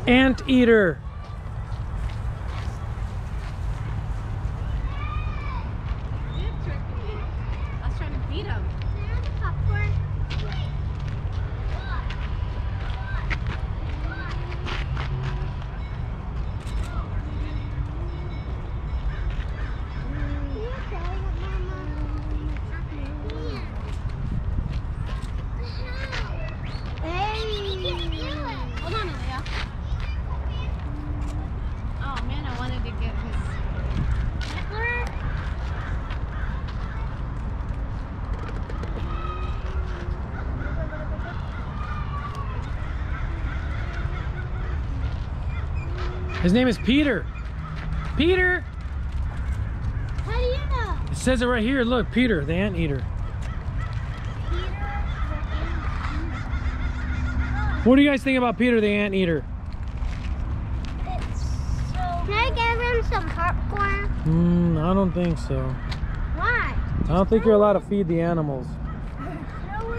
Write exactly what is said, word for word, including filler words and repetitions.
Anteater. I was trying to beat him. Hold on, Aaliyah. Oh man, I wanted to get his antler. His name is Peter. Peter! How do you know? It says it right here. Look, Peter, the anteater. What do you guys think about Peter the anteater? Can I give him some popcorn? Hmm, I don't think so. Why? I don't think you're allowed to feed the animals.